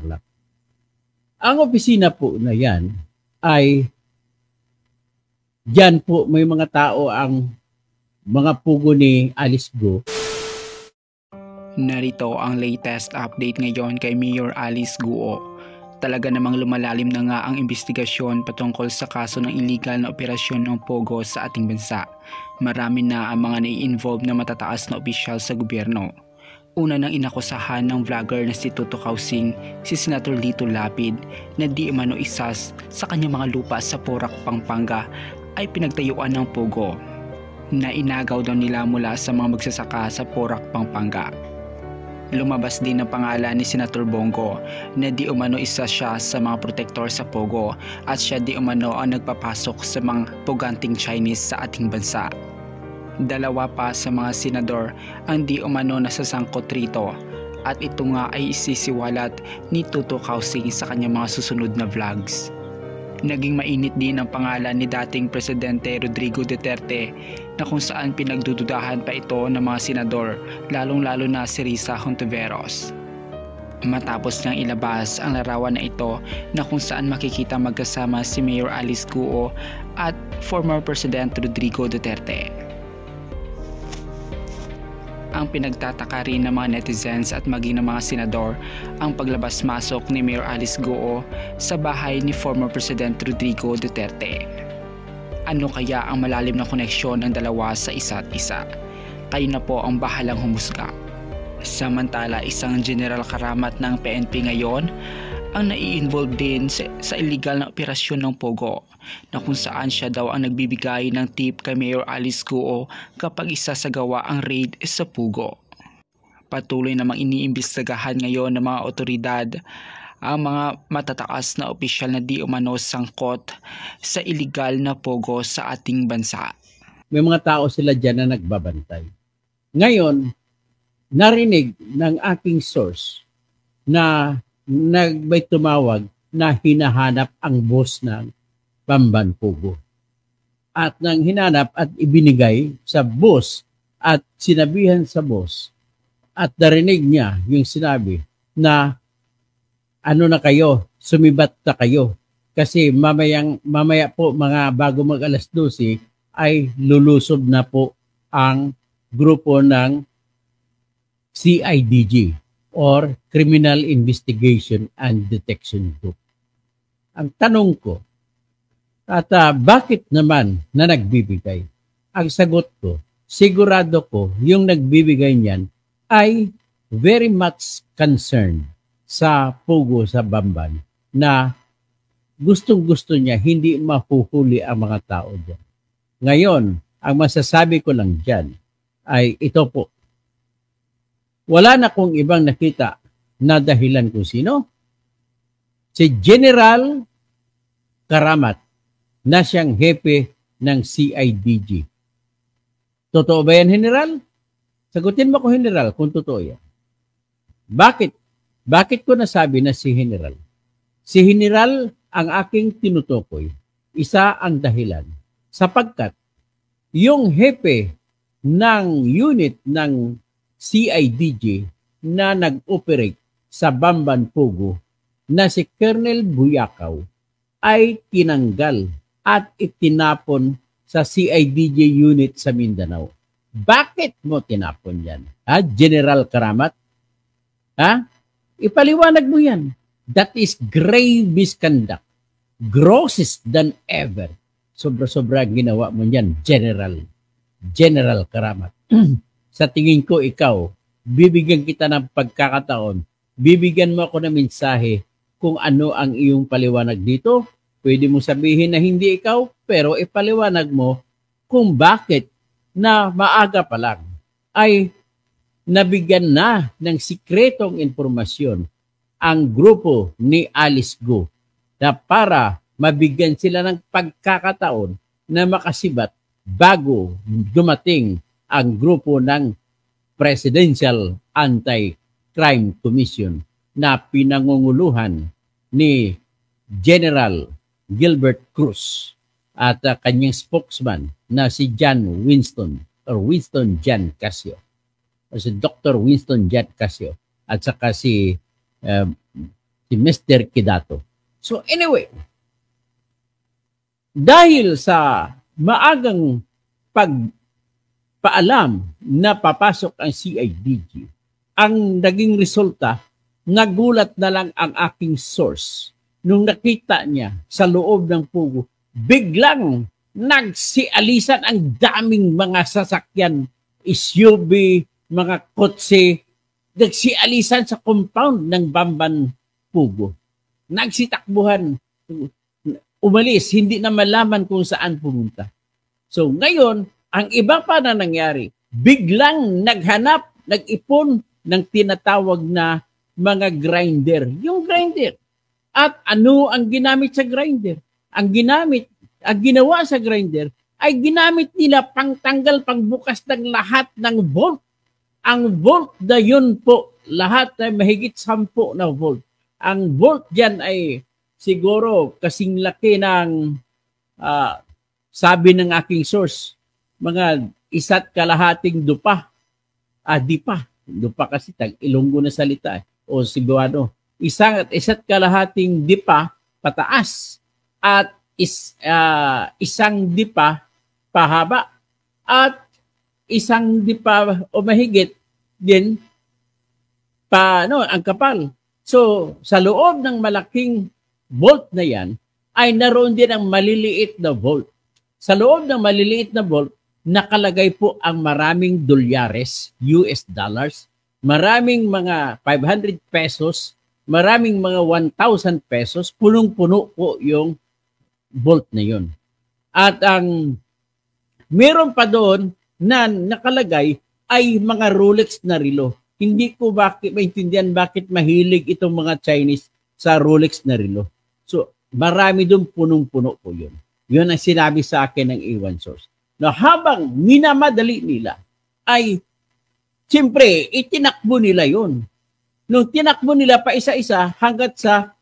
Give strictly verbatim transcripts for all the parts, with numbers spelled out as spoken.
Tarlac. Ang opisina po na yan ay diyan po may mga tao ang mga pugo ni Alice Go. Narito ang latest update ngayon kay Mayor Alice Guo. Talaga namang lumalalim na nga ang investigasyon patungkol sa kaso ng illegal na operasyon ng Pogo sa ating bansa. Marami na ang mga nai-involve na matataas na opisyal sa gobyerno. Una nang inakusahan ng vlogger na si Toto Kausing si Senator Lito Lapid na di umano isas sa kanyang mga lupa sa Porac, Pampanga ay pinagtayuan ng Pogo na inagaw daw nila mula sa mga magsasaka sa Porac, Pampanga. Lumabas din ang pangalan ni Senator Bongo na di umano isa siya sa mga protektor sa Pogo at siya di umano ang nagpapasok sa mga puganting Chinese sa ating bansa. Dalawa pa sa mga senador ang di umano nasasangkot rito at ito nga ay isisiwalat ni Toto Kausing sa kanyang mga susunod na vlogs. Naging mainit din ang pangalan ni dating Presidente Rodrigo Duterte na kung saan pinagdududahan pa ito ng mga senador, lalong-lalo na si Risa Hontiveros. Matapos niyang ilabas ang larawan na ito na kung saan makikita magkasama si Mayor Alice Guo at former President Rodrigo Duterte. Ang pinagtataka rin ng mga netizens at maging ng mga senador ang paglabas-masok ni Mayor Alice Guo sa bahay ni former President Rodrigo Duterte. Ano kaya ang malalim na koneksyon ng dalawa sa isa't isa? Kayo na po ang bahalang humusga. Samantala, isang General Karamat ng P N P ngayon ang nai-involve din sa, sa illegal na operasyon ng Pogo na kung saan siya daw ang nagbibigay ng tip kay Mayor Alice Guo kapag isasagawa ang raid sa Pogo. Patuloy namang iniimbestigahan ngayon ng mga otoridad ang mga matataas na opisyal na di umano sangkot sa illegal na Pogo sa ating bansa. May mga tao sila dyan na nagbabantay. Ngayon, narinig ng aking source na nagbay tumawag na hinahanap ang boss ng Bamban Pogo. At nang hinanap at ibinigay sa boss at sinabihan sa boss at narinig niya yung sinabi na ano na kayo, sumibat na kayo. Kasi mamayang, mamaya po mga bago mag alas dose ay lulusob na po ang grupo ng C I D G or Criminal Investigation and Detection Group. Ang tanong ko, at uh, bakit naman na nagbibigay? Ang sagot ko, sigurado ko yung nagbibigay niyan ay very much concerned sa Pogo sa Bamban na gustong-gusto niya hindi mahuhuli ang mga tao dyan. Ngayon, ang masasabi ko lang dyan ay ito po. Wala na kong ibang nakita na dahilan kung sino. Si General Karamat na siyang hepe ng C I D G. Totoo ba yan, General? Sagutin mo ko, General, kung totoo yan. Bakit? Bakit ko nasabi na si General? Si General ang aking tinutukoy. Isa ang dahilan. Sapagkat yung hepe ng unit ng C I D G na nag-operate sa Bamban Pogo na si Colonel Buyakaw ay tinanggal at itinapon sa C I D G unit sa Mindanao. Bakit mo tinapon yan? Ha? General Karamat? Ha? Ipaliwanag mo yan. That is grave misconduct. Grossest than ever. Sobra-sobra ginawa mo yan, General. General Karamat. Sa tingin ko ikaw, bibigyan kita ng pagkakataon, bibigyan mo ako ng mensahe kung ano ang iyong paliwanag dito. Pwede mo sabihin na hindi ikaw, pero ipaliwanag mo kung bakit na maaga pa lang ay nabigyan na ng sikretong impormasyon ang grupo ni Alice Go na para mabigyan sila ng pagkakataon na makasibat bago dumating ang grupo ng Presidential Anti-Crime Commission na pinangunguluhan ni General Gilbert Cruz at uh, kanyang spokesman na si John Winston or Winston John Casio. O si Doctor Winston John Casio at saka si, uh, si si Mister Kidato. So anyway, dahil sa maagang pagpaalam na papasok ang C I D G, ang naging resulta, nagulat na lang ang aking source nung nakita niya sa loob ng Pugo, biglang nagsialisan ang daming mga sasakyan, S U V, mga kotse, nagsialisan sa compound ng Bamban Pugo. Nagsitakbuhan, umalis, hindi na malaman kung saan pumunta. So ngayon, ang iba pa na nangyari, biglang naghanap, nag-ipon ng tinatawag na mga grinder. Yung grinder. At ano ang ginamit sa grinder? Ang ginamit, ang ginawa sa grinder ay ginamit nila pangtanggal, pangbukas ng lahat ng volt. Ang volt na yun po, lahat ay mahigit sampu na volt. Ang volt dyan ay siguro kasing laki ng, uh, sabi ng aking source, mga isa't kalahating dupa. Ah, di pa. Dupa kasi tag Ilonggo na salita eh. O Cebuano. Isang, isa't kalahating dipa pataas at is, uh, isang dipa pahaba at isang dipa o mahigit din pa ano, ang kapal. So, sa loob ng malaking volt na yan, ay naroon din ang maliliit na volt. Sa loob ng maliliit na volt, nakalagay po ang maraming dolyares, U S dollars, maraming mga five hundred pesos, maraming mga one thousand pesos, punong-puno po yung volt na yun. At ang meron pa doon na nakalagay ay mga Rolex na relo. Hindi ko bakit maintindihan bakit mahilig itong mga Chinese sa Rolex na relo. So, marami doon punong-puno po yun. Yun ang sinabi sa akin ng A one source. Na habang minamadali nila ay siyempre itinakbo nila yun. Nung tinakbo nila pa isa-isa hanggat sa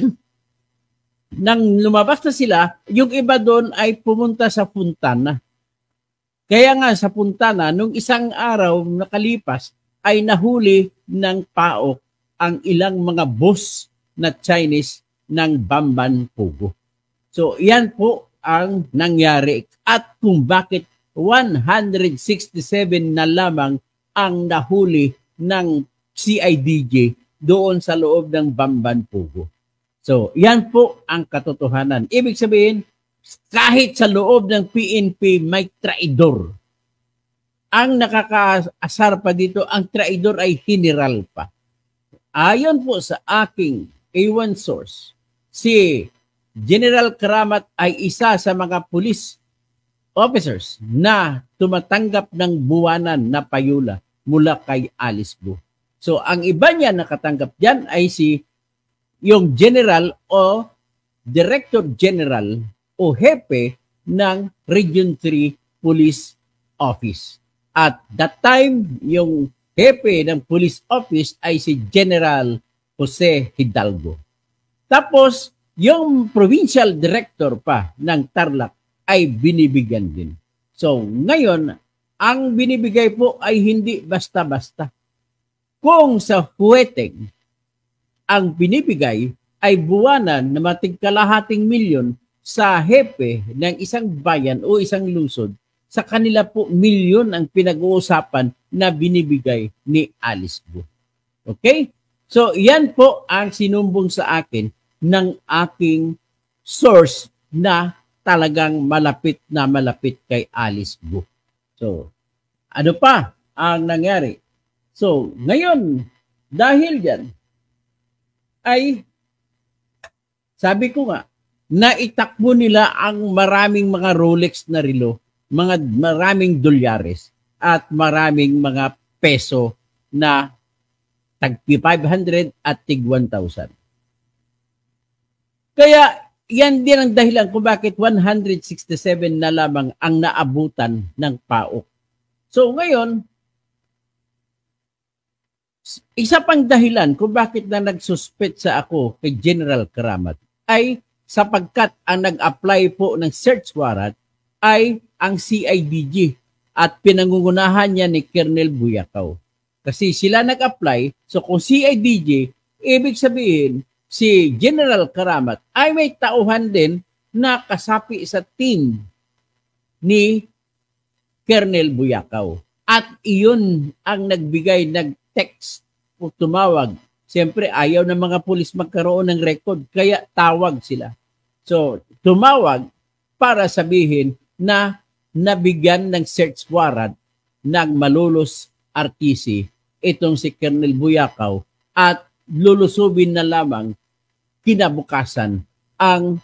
nang lumabas na sila, yung iba doon ay pumunta sa Fontana. Kaya nga sa Fontana, nung isang araw nakalipas, ay nahuli ng P A O K ang ilang mga boss na Chinese ng Bamban Pugo. So, yan po ang nangyari. At kung bakit one hundred sixty-seven na lamang ang nahuli ng C I D G doon sa loob ng Bamban Pugo. So, yan po ang katotohanan. Ibig sabihin, kahit sa loob ng P N P may traidor. Ang nakakaasar pa dito, ang traidor ay general pa. Ayon po sa aking A one source, si General Karamat ay isa sa mga police officers na tumatanggap ng buwanan na payula mula kay Alice Go. So, ang iba niya nakatanggap dyan ay si yung general o director general o hepe ng Region three Police Office. At that time, yung hepe ng police office ay si General Jose Hidalgo. Tapos, yung provincial director pa ng Tarlac ay binibigyan din. So, ngayon, ang binibigay po ay hindi basta-basta. Kung sa Hueteng, ang binibigay ay buwanan na matigkalahating milyon sa hepe ng isang bayan o isang lungsod, sa kanila po milyon ang pinag-uusapan na binibigay ni Alice Go. Okay? So, yan po ang sinumbong sa akin ng aking source na talagang malapit na malapit kay Alice Go. So, ano pa ang nangyari? So, ngayon, dahil yan, ay, sabi ko nga, naitakbo nila ang maraming mga Rolex na relo, mga maraming dolyares, at maraming mga peso na tag five hundred at tig one thousand. Kaya, yan din ang dahilan kung bakit one hundred sixty-seven na lamang ang naabutan ng P A O K. So, ngayon, isa pang dahilan kung bakit na nagsuspect sa ako kay General Karamat ay sapagkat ang nag-apply po ng search warrant ay ang C I D G at pinangungunahan niya ni Colonel Buyakaw. Kasi sila nag-apply, so kung C I D G, ibig sabihin, si General Karamat ay may tauhan din na kasapi sa team ni Colonel Buyakaw. At iyon ang nagbigay, nag-text o tumawag. Siyempre, ayaw ng mga pulis magkaroon ng record, kaya tawag sila. So, tumawag para sabihin na nabigyan ng search warrant ng Malolos R T C itong si Colonel Buyakaw at lulusubin na lamang kinabukasan ang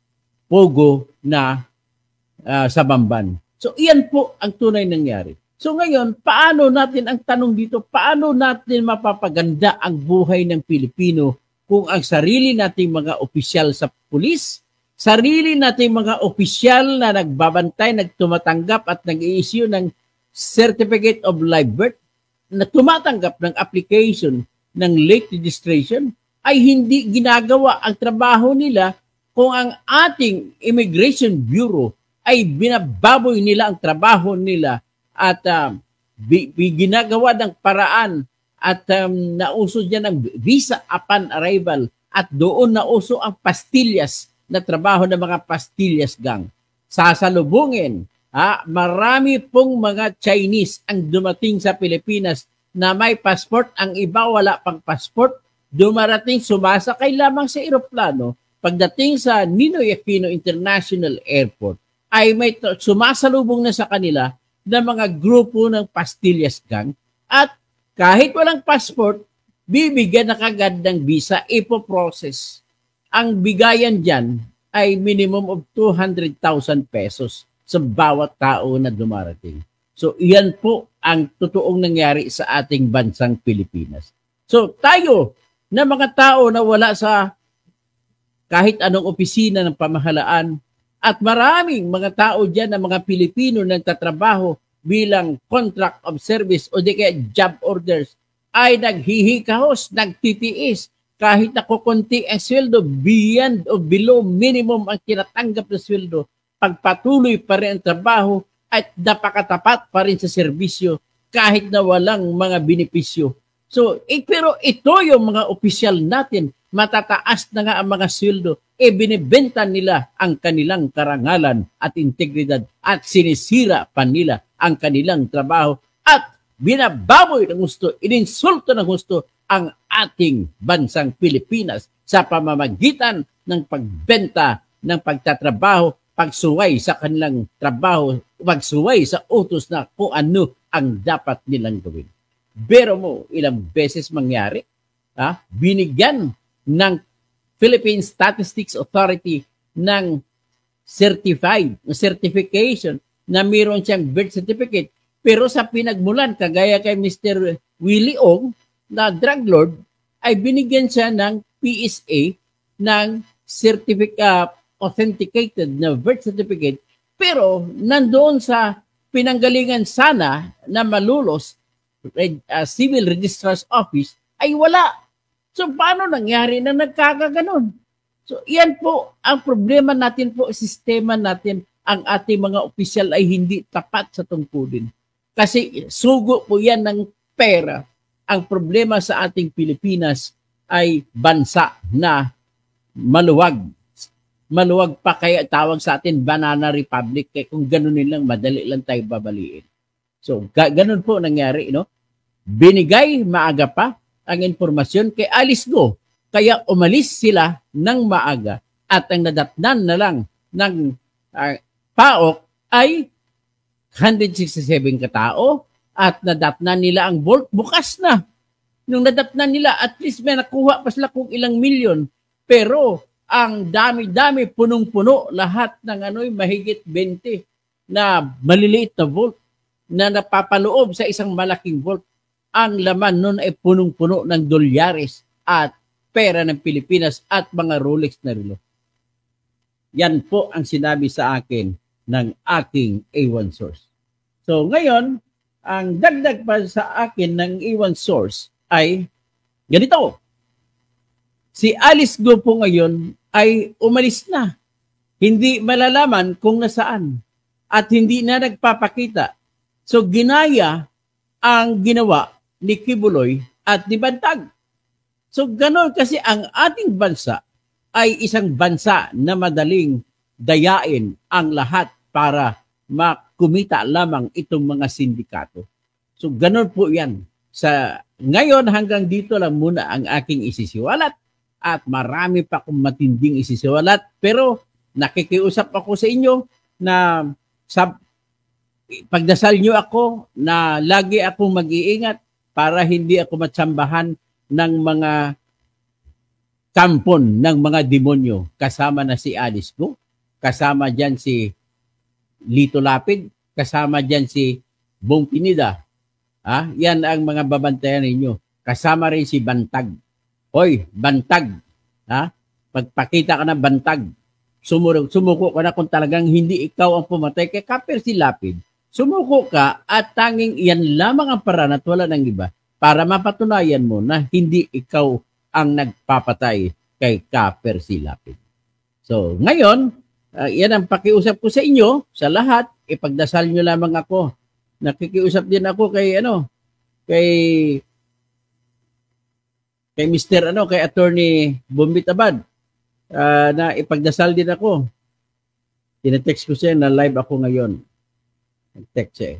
Pogo na uh, sa Bamban. So, iyan po ang tunay nangyari. So ngayon, paano natin, ang tanong dito, paano natin mapapaganda ang buhay ng Pilipino kung ang sarili nating mga opisyal sa pulis, sarili nating mga opisyal na nagbabantay, nagtumatanggap at nag-i-issue ng Certificate of Live Birth, na tumatanggap ng application ng late registration, ay hindi ginagawa ang trabaho nila kung ang ating Immigration Bureau ay binababoy nila ang trabaho nila at uh, bi, bi, ginagawa ng paraan at um, nauso dyan ng visa upon arrival at doon nauso ang pastillas na trabaho ng mga pastillas gang. Sasalubungin, ha, marami pong mga Chinese ang dumating sa Pilipinas na may passport, ang iba wala pang passport, dumarating, sumasakay lamang sa eroplano, pagdating sa Ninoy Aquino International Airport, ay may sumasalubong na sa kanila na mga grupo ng pastillas gang at kahit walang passport, bibigyan na kagad ng visa, ipoprocess. Ang bigayan dyan ay minimum of two hundred thousand pesos sa bawat tao na dumarating. So iyan po ang totoong nangyari sa ating bansang Pilipinas. So tayo na mga tao na wala sa kahit anong opisina ng pamahalaan, at maraming mga tao dyan na mga Pilipino na nagtatrabaho bilang contract of service o di kaya job orders ay naghihikahos, nagtitiis kahit na kukunti ang sweldo, beyond o below minimum ang tinatanggap na sweldo, pagpatuloy pa rin ang trabaho at napakatapat pa rin sa serbisyo kahit na walang mga benepisyo. So, eh, pero ito yung mga opisyal natin, matataas na nga ang mga sweldo, e eh, binibenta nila ang kanilang karangalan at integridad at sinisira pa nila ang kanilang trabaho at binababoy ng gusto, ininsulto ng gusto ang ating bansang Pilipinas sa pamamagitan ng pagbenta ng pagtatrabaho, pagsuway sa kanilang trabaho, pagsuway sa utos na kung ano ang dapat nilang gawin. Pero mo, ilang beses mangyari, ha? Binigyan ng Philippine Statistics Authority ng certified, certification na mayroon siyang birth certificate. Pero sa pinagmulan, kagaya kay Mister Willie Ong, na drug lord, ay binigyan siya ng P S A ng certificate, uh, authenticated na birth certificate. Pero nandoon sa pinanggalingan sana na Malolos uh, Civil Registrar's Office ay wala. So, paano nangyari na nagkakaganon? So, yan po ang problema natin po, sistema natin, ang ating mga opisyal ay hindi tapat sa tungkulin. Kasi sugo po yan ng pera. Ang problema sa ating Pilipinas ay bansa na maluwag. Maluwag pa kaya tawag sa atin Banana Republic. Kaya kung ganunin lang, madali lang tayo babaliin. So, ga- ganun po nangyari, no? Binigay maaga pa ang informasyon kay Alice Go. Kaya umalis sila ng maaga at ang nadatnan na lang ng uh, P A O C ay one hundred sixty-seven katao at nadatnan nila ang vault bukas na. Nung nadatnan nila, at least may nakuha pa sila kung ilang milyon. Pero ang dami-dami, punong-puno, lahat ng ano'y mahigit twenty na maliliit na vault na napapaloob sa isang malaking vault. Ang laman nun ay punong-puno ng dolyares at pera ng Pilipinas at mga Rolex na relo. Yan po ang sinabi sa akin ng aking A one source. So ngayon, ang dagdag pa sa akin ng A one source ay ganito. Si Alice Go po ngayon ay umalis na. Hindi malalaman kung nasaan at hindi na nagpapakita. So ginaya ang ginawa ni Kibuloy at ni Bantag. So ganon kasi ang ating bansa ay isang bansa na madaling dayain ang lahat para makumita lamang itong mga sindikato. So ganon po yan. Sa ngayon hanggang dito lang muna ang aking isisiwalat at marami pa akong matinding isisiwalat pero nakikiusap ako sa inyo na sa pagdasal nyo ako na lagi akong mag-iingat para hindi ako matsambahan ng mga kampon ng mga demonyo. Kasama na si Alice Go, kasama dyan si Lito Lapid, kasama dyan si Bong Pinida. Ah, yan ang mga babantayan ninyo. Kasama rin si Bantag. Hoy, Bantag. Ha? Pagpakita ka ng Bantag, sumuko, sumuko ka na kung talagang hindi ikaw ang pumatay kay Kaper si Lapid. Sumuko ka at tanging iyan lamang ang paraan at wala ng iba para mapatunayan mo na hindi ikaw ang nagpapatay kay Kaper si Lapid. So, ngayon, uh, yan ang pakiusap ko sa inyo, sa lahat, ipagdasal nyo lamang ako. Nakikiusap din ako kay, ano, kay, kay Mister ano, kay Attorney Bombit Abad, uh, na ipagdasal din ako. Tinetext ko siya na live ako ngayon. Text siya eh.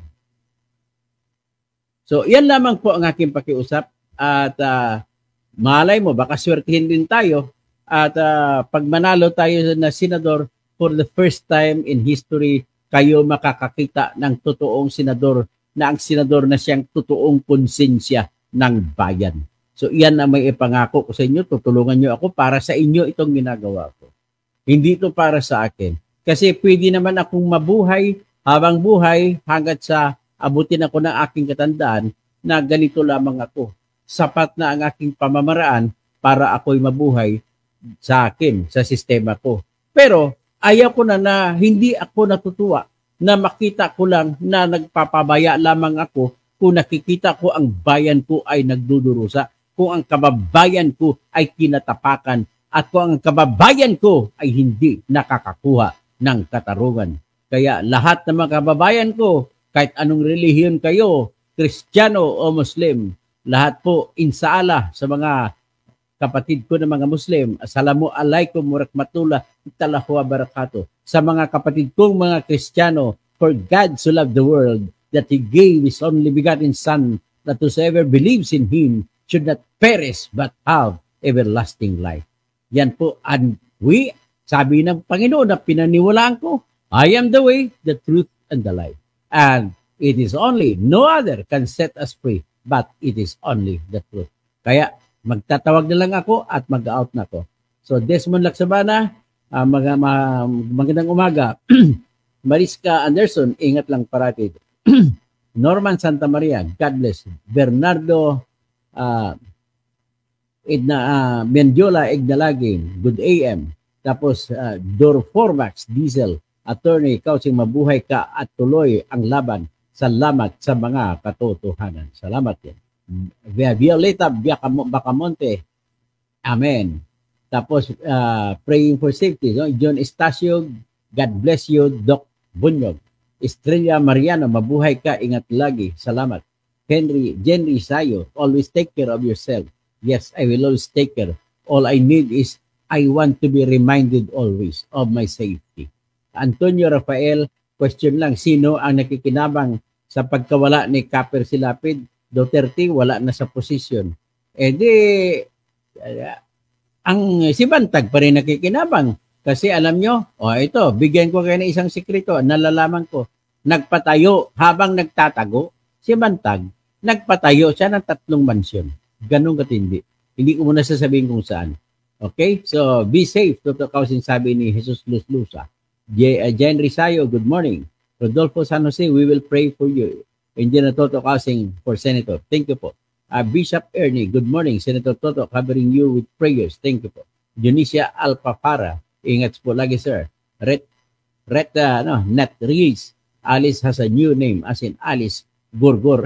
So, yan lamang po ang aking pakiusap at uh, malay mo, baka swertihin din tayo at uh, pag manalo tayo na senador for the first time in history, kayo makakakita ng totoong senador na ang senador na siyang totoong konsensya ng bayan. So, iyan ang may ipangako ko sa inyo. Tutulungan nyo ako para sa inyo itong ginagawa ko. Hindi ito para sa akin. Kasi pwede naman akong mabuhay habang buhay hanggat sa abutin ako ng aking katandaan na ganito lamang ako. Sapat na ang aking pamamaraan para ako'y mabuhay sa akin, sa sistema ko. Pero ayaw ko na na hindi ako natutuwa na makita ko lang na nagpapabaya lamang ako kung nakikita ko ang bayan ko ay nagdudurusa, kung ang kababayan ko ay kinatapakan, at kung ang kababayan ko ay hindi nakakakuha ng katarungan. Kaya lahat ng mga kababayan ko, kahit anong relihiyon kayo, Kristiyano o Muslim, lahat po insaala sa mga kapatid ko na mga Muslim. Assalamu alaikum warahmatullahi wabarakatuh. Sa mga kapatid kong mga Kristiyano, for God so loved the world that He gave His only begotten Son, that whosoever believes in Him should not perish but have everlasting life. Yan po, and we, sabi ng Panginoon na pinaniwalaan ko, I am the way, the truth, and the life. And it is only, no other can set us free, but it is only the truth. Kaya magtatawag na lang ako at mag-out na ako. So Desmond Laksabana, uh, mag ma magandang umaga. Mariska Anderson, ingat lang parati. Norman Santa Maria, God bless. Bernardo uh, Edna, uh, Mendiola Igdalagin, good A M. Tapos uh, Dor Formax Diesel, Attorney, ikaw sing mabuhay ka at tuloy ang laban. Salamat sa mga katotohanan. Salamat yan. Violeta Bacamonte. Amen. Tapos, uh, praying for safety. No? John Estacio, God bless you. Doc Bunyog. Estrella Mariano, mabuhay ka. Ingat lagi. Salamat. Henry, Jenry Sayo, always take care of yourself. Yes, I will always take care. All I need is, I want to be reminded always of my safety. Antonio Rafael, question lang, sino ang nakikinabang sa pagkawala ni Kaper si Lapid? Duterte, wala na sa posisyon. Eh di, uh, ang si Bantag pa rin nakikinabang. Kasi alam nyo, oh ito, bigyan ko kayo ng isang sikreto, nalalaman ko, nagpatayo habang nagtatago, si Bantag, nagpatayo siya ng tatlong mansyon. Ganun katindi. Hindi ko muna sasabihin kung saan. Okay? So, be safe. Totoo kausin sabi ni Jesus Luz Lusa. J- uh, Jen Risayo, good morning. Rodolfo San Jose, we will pray for you. Engineer Toto Kasing for Senator. Thank you po. Uh, Bishop Ernie, good morning. Senator Toto, covering you with prayers. Thank you po. Dionisia Alpapara, ingat po lagi, sir. Ret, Ret, uh, no, Nat Rees. Alice has a new name, as in Alice Gurgur.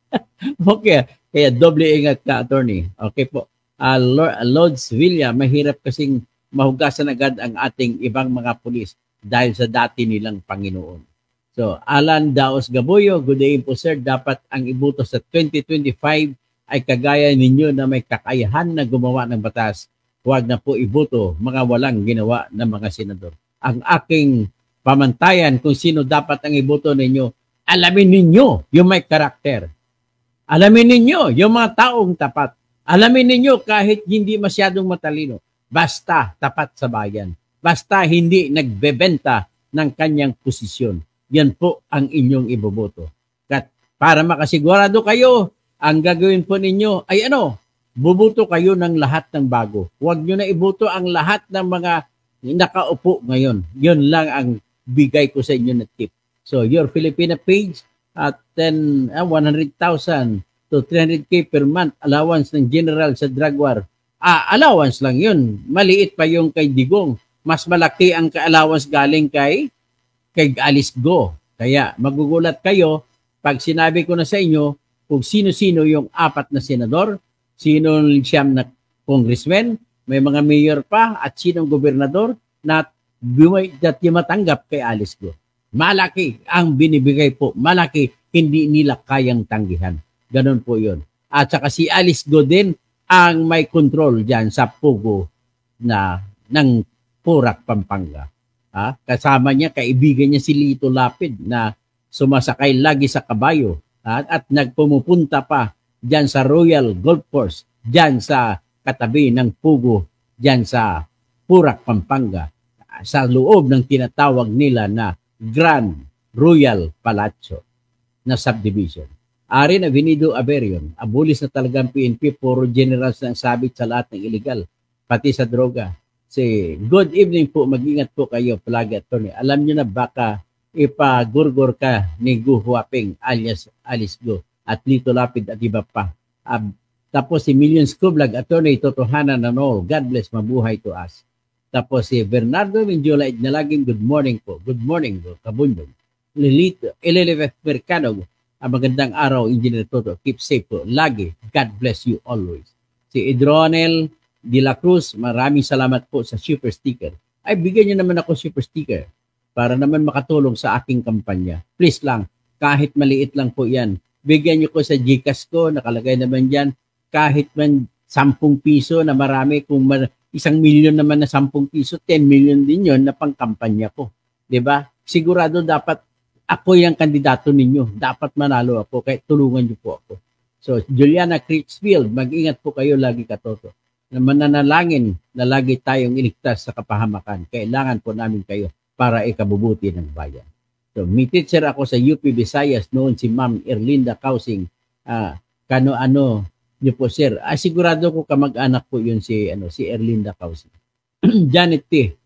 Okay, kaya doble ingat ka, attorney. Okay po. Uh, Lords Villa, mahirap kasing mahugasan agad ang ating ibang mga pulis dahil sa dati nilang Panginoon. So, Alan Daos Gaboyo, good day po sir. Dapat ang ibuto sa twenty twenty-five ay kagaya ninyo na may kakayahan na gumawa ng batas, huwag na po iboto mga walang ginawa ng mga senador. Ang aking pamantayan kung sino dapat ang iboto ninyo, alamin ninyo yung may karakter. Alamin ninyo yung mga taong tapat. Alamin ninyo kahit hindi masyadong matalino, basta tapat sa bayan. Basta hindi nagbebenta ng kanyang posisyon. Yan po ang inyong iboboto. At para makasigurado kayo, ang gagawin po ninyo ay ano? Buboto kayo ng lahat ng bago. Huwag nyo na iboto ang lahat ng mga nakaupo ngayon. Yun lang ang bigay ko sa inyo na tip. So, your Filipina page at ten, uh, one hundred thousand to three hundred K per month allowance ng general sa drug war. Ah, allowance lang yun. Maliit pa yung kay Digong. Mas malaki ang allowance galing kay kay Alice Go. Kaya magugulat kayo pag sinabi ko na sa inyo kung sino-sino yung apat na senador, sino siyam na congressman, may mga mayor pa, at sinong gobernador na matanggap kay Alice Go. Malaki ang binibigay po. Malaki, hindi nila kayang tanggihan. Ganon po yun. At saka si Alice Go din ang may control dyan sa Pogo na ng Purak, Pampanga. Ha? Kasama niya, kaibigan niya si Lito Lapid na sumasakay lagi sa kabayo. At, at nagpumupunta pa dyan sa Royal Golf Course, dyan sa katabi ng Pugo, dyan sa Purak, Pampanga, sa loob ng tinatawag nila na Grand Royal Palazzo na subdivision. Arin Avenido Averion, abulis na talagang P N P, puro generals ng sabit sa lahat ng illegal, pati sa droga. Say, good evening po, mag-ingat po kayo, palagi attorney. Alam niyo na baka ipagurgor ka ni Gu Huaping alias Alice Go at Lito Lapid at iba pa. Um, tapos si Millions Kublag, attorney, totohanan na all. God bless, mabuhay to us. Tapos si Bernardo Minjola Idnalagin, good morning po. Good morning po, Kabunyog. Lilito, Elizabeth Mercado, ang magandang araw, Engineer Toto. Keep safe po, lagi. God bless you always. Si Idronel De La Cruz, maraming salamat po sa super sticker. Ay, bigyan niyo naman ako super sticker para naman makatulong sa aking kampanya. Please lang, kahit maliit lang po yan. Bigyan niyo ko sa Gcash ko, nakalagay naman dyan, kahit man sampung piso na marami, kung mar isang milyon naman na sampung piso, ten million din yon na pangkampanya ko. Diba? Sigurado dapat ako yung kandidato ninyo. Dapat manalo ako, kaya tulungan niyo po ako. So, Juliana Critchfield, mag-ingat po kayo lagi, Katoto. Na mananalangin na lagi tayong iligtas sa kapahamakan. Kailangan po namin kayo para ikabubuti ng bayan. So, may teacher ako sa U P Visayas noon, si Ma'am Erlinda Kausing. Uh, kano-ano niyo po, sir. Ah, sigurado ko kamag-anak po yun si, ano, si Erlinda Kausing. Janet T.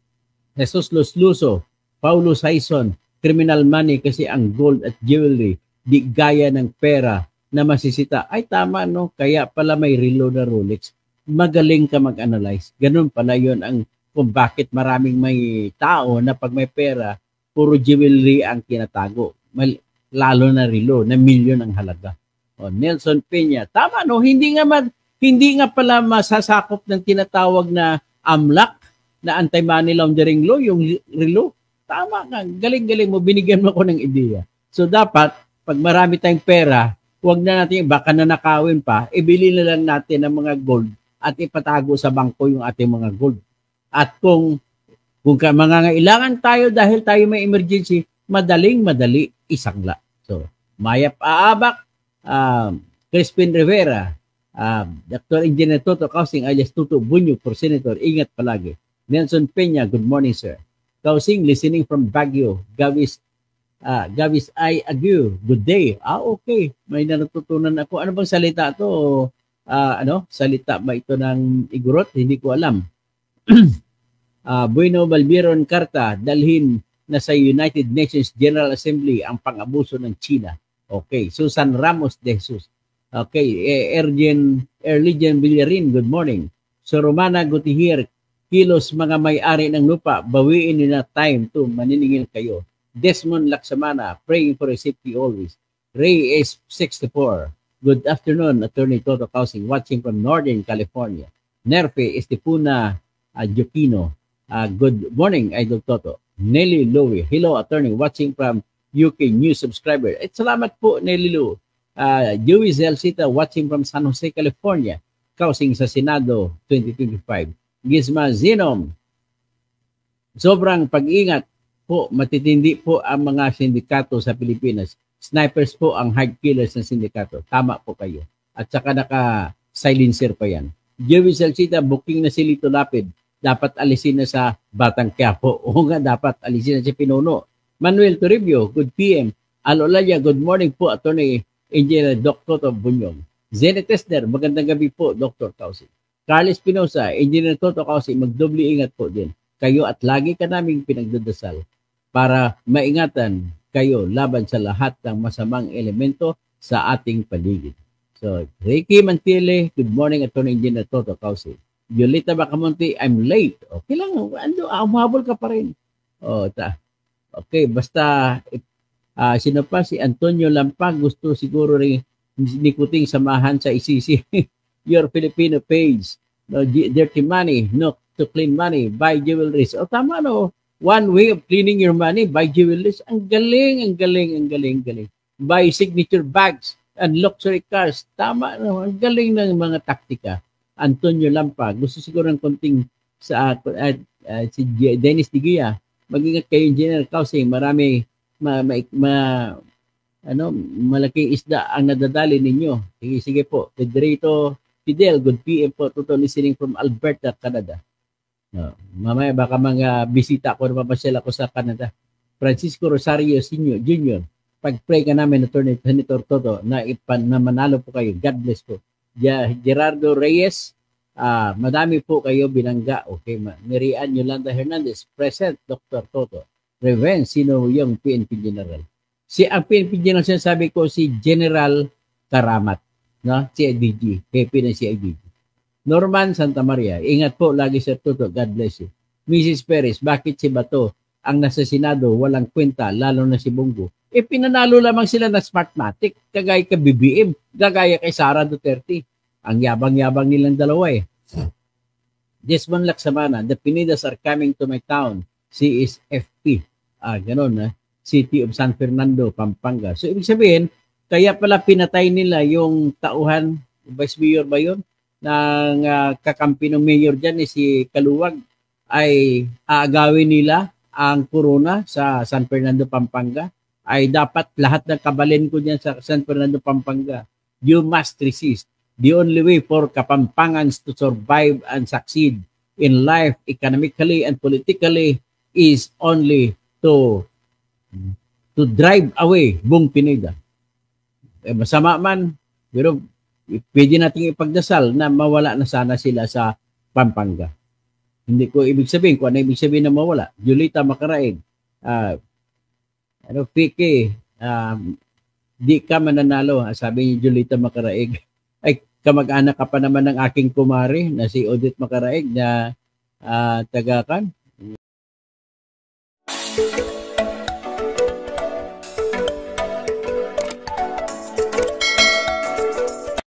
Jesus Los Luso, Paulo Saison, criminal money kasi ang gold at jewelry, di gaya ng pera na masisita. Ay, tama, no? Kaya pala may relo na Rolex. Magaling ka mag-analyze. Ganun pala yun ang kung bakit maraming may tao na pag may pera, puro jewelry ang kinatago. Mal lalo na relo, na milyon ang halaga. O, Nelson Peña, tama no, hindi nga mag, hindi nga pala masasakop ng tinatawag na AMLAC na anti-money laundering law, yung relo. Tama ka, galing-galing mo, binigyan mo ko ng ideya. So dapat, pag marami tayong pera, huwag na natin, baka nanakawin pa, ibili na lang natin ng mga gold at ipatago sa bangko yung ating mga gold. At kung kung mangangailangan tayo dahil tayo may emergency, madaling madali isangla. So, Mayap Aabak, um, Crispin Rivera, um, Doctor Engineer Toto Kausing alias Tuto Bunyog for Senator, ingat palagi. Nelson Peña, good morning sir. Kausing, listening from Baguio. Gavis, uh, Gavis I Agu, good day. Ah, okay. May natutunan ako. Ano bang salita to? Uh, ano? Salita ba ito ng Igorot? Hindi ko alam. uh, Bueno Balbiron Carta, dalhin na sa United Nations General Assembly ang pang-abuso ng China. Okay. Susan Ramos de Jesus. Okay. Eh, Ergen, Erligen Villarin, good morning. So, Romana Gutierrez, kilos mga may-ari ng lupa, bawiin nyo na time to maniningil kayo. Desmond Laksamana, praying for safety always. Ray S sixty-four, good afternoon, Attorney Toto Kausing, watching from Northern California. Nerfe Estipuna uh, Jokino, uh, good morning, Idol Toto. Nelly Lowe, hello Attorney, watching from U K, new subscriber. At salamat po, Nelly Lowe. Uh, Joey Zelcita watching from San Jose, California. Kausing sa Senado twenty twenty-five. Gizma Zinom. Sobrang pag-ingat po, matitindi po ang mga sindikato sa Pilipinas. Snipers po ang hard killers ng sindikato. Tama po kayo. At saka naka-silencer pa yan. Joey Zelcita, booking na si Lito Lapid. Dapat alisin na sa Batang Quiapo. O nga, dapat alisin na si Pinuno. Manuel Toribio, good P M. Alolaya, good morning po, Attorney Engineer Doctor Toto Bunyong. Zenit Tester, magandang gabi po, Doctor Causi. Carl Espinosa, Engineer Toto Causi, magdobli ingat po din. Kayo at lagi ka naming pinagdadasal para maingatan kayo laban sa lahat ng masamang elemento sa ating paligid. So, Ricky Mantile, good morning, Attorney Engineer Toto Causi. Violeta Bacamonte, I'm late. Okay lang, ando, umabol ka pa rin. Oh, ta. Okay, basta uh, sino pa si Antonio Lampag, gusto siguro rin ni Kuting samahan sa I C C. Your Filipino page. No, dirty money, no to clean money, buy jewelries. O tama no, one way of cleaning your money, buy jewelries. Ang galing, ang galing, ang galing, galing. Buy signature bags and luxury cars. Tama no, ang galing ng mga taktika. Antonio Lampag, gusto siguro ng konting sa uh, uh, si Dennis Diguia. Mag-ingat kayo, Engineer Causi, marami ma, ma, ma, ano, malaking isda ang nadadali ninyo. Sige, sige po. Pedrito Fidel, good P M po. Tuto listening from Alberta, Canada. No, mamaya baka mga bisita ko na papasyal ako sa Canada. Francisco Rosario Senior Junior, pag-pray ka namin, Attorney Senator Toto, na, ipan, na manalo po kayo. God bless po. Gerardo Reyes, uh, madami po kayo binangga. Okay, Mirian Yolanda Hernandez, present, Doctor Toto. Reven, sino yung P N P General? Si ang P N P General, sinasabi ko si General Karamat, no? C I D G, K P ng C I D G. Norman Santa Maria, ingat po lagi Sir Toto, God bless you. Missus Perez, bakit si Bato ang nasa Senado walang kwenta, lalo na si Bongo? Eh pinanalo lamang sila na Smartmatic, kagaya kay B B M, kagaya kay Sara Duterte. Ang yabang-yabang nilang dalawa eh. Desmond Laksamana, the Pinidas are coming to my town. She is F P. Ah, ganun na. Eh? City of San Fernando, Pampanga. So ibig sabihin, kaya pala pinatay nila yung tauhan, Vice Mayor ba yun? Ng uh, kakampi ng mayor dyan, eh, si Kaluwag, ay aagawin nila ang corona sa San Fernando, Pampanga. Ay dapat lahat ng kabalin ko dyan sa San Fernando, Pampanga, you must resist. The only way for Kapampangans to survive and succeed in life, economically and politically, is only to to drive away Bong Pineda. Eh, masama man, pero pwede nating ipagdasal na mawala na sana sila sa Pampanga. Hindi ko ibig sabihin, kung ano ibig sabihin na mawala. Julita Macaraig, uh, ano, P K, um, di ka mananalo, sabi ni Julita Macaraig. Ay, kamag-anak ka pa naman ng aking kumari na si Odette Macaraig na uh, taga-kan,